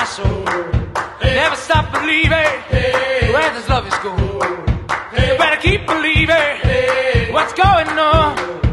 my soul. Never stop believing where this love is going. You better keep believing what's going on.